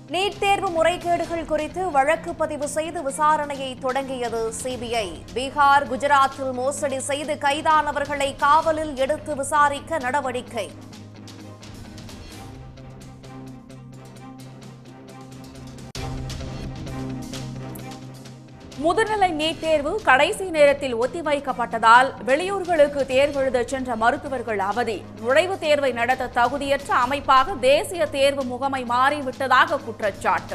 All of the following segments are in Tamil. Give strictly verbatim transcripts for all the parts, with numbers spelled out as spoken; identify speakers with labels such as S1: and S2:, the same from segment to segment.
S1: நீட் தேர்வு முறைகேடுகள் குறித்து வழக்கு பதிவு செய்து விசாரணையை தொடங்கியது சிபிஐ. பீகார், குஜராத்தில் மோசடி செய்து கைதானவர்களை காவலில் எடுத்து விசாரிக்க நடவடிக்கை.
S2: முதுநிலை நீட் தேர்வு கடைசி நேரத்தில் ஒத்திவைக்கப்பட்டதால் வெளியூர்களுக்கு தேர்வெழுத சென்ற மருத்துவர்கள் அவதி. நுழைவுத் தேர்வை நடத்த தகுதியற்ற அமைப்பாக தேசிய தேர்வு முகமை மாறிவிட்டதாக குற்றச்சாட்டு.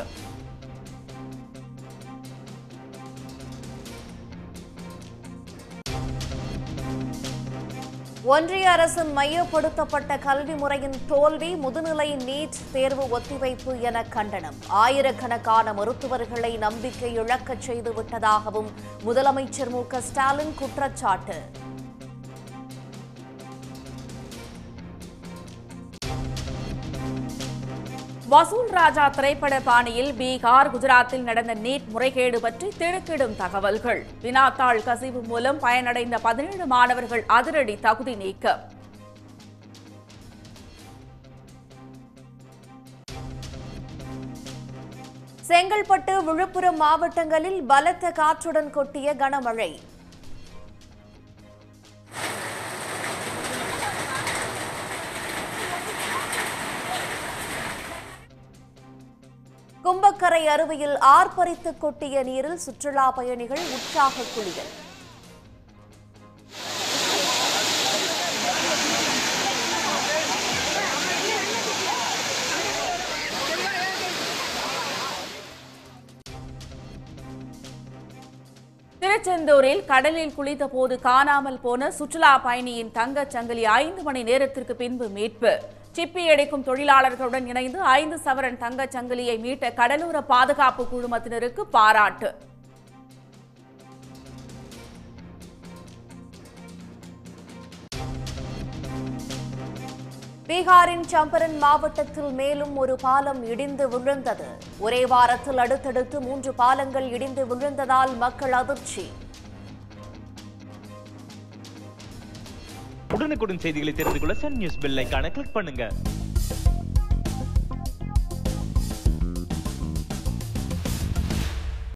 S1: ஒன்றிய அரசின் மையப்படுத்தப்பட்ட கல்வி முறையின் தோல்வி, முதுநிலை நீட் தேர்வு ஒத்திவைப்பு என கண்டனம். ஆயிரக்கணக்கான மருத்துவர்களை நம்பிக்கை இழக்கச் செய்துவிட்டதாகவும் முதலமைச்சர் மு க ஸ்டாலின் குற்றச்சாட்டு.
S2: வசூல் ராஜா திரைப்பட பாணியில் பீகார், குஜராத்தில் நடந்த நீட் முறைகேடு பற்றி திடுக்கிடும் தகவல்கள். வினாத்தாள் கசிவு மூலம் பயனடைந்த பதினேழு மாணவர்கள் அதிரடி தகுதி நீக்கம்.
S1: செங்கல்பட்டு, விழுப்புரம் மாவட்டங்களில் பலத்த காற்றுடன் கொட்டிய கனமழை. கும்பக்கரை அருவியில் ஆர்ப்பரித்து கொட்டிய நீரில் சுற்றுலா பயணிகள் உற்சாக குளியல்.
S2: திருச்செந்தூரில் கடலில் குளித்தபோது காணாமல் போன சுற்றுலா பயணியின் தங்கச் சங்கிலி ஐந்து மணி நேரத்திற்கு பின்பு மீட்பு. சிப்பி அடிக்கும் தொழிலாளர்களுடன் இணைந்து ஐந்து சவரன் தங்கச் சங்கிலியை மீட்ட கடலோர பாதுகாப்பு குழுமத்தினருக்கு பாராட்டு.
S1: பீகாரின் சம்பரன் மாவட்டத்தில் மேலும் ஒரு பாலம் இடிந்து விழுந்தது. ஒரே வாரத்தில் அடுத்தடுத்து மூன்று பாலங்கள் இடிந்து விழுந்ததால் மக்கள் அதிர்ச்சி.
S3: உடனுக்குடன் செய்திகளை தெரிந்து கொள்ள சன் நியூஸ் பெல் ஐகானை கிளிக் பண்ணுங்க.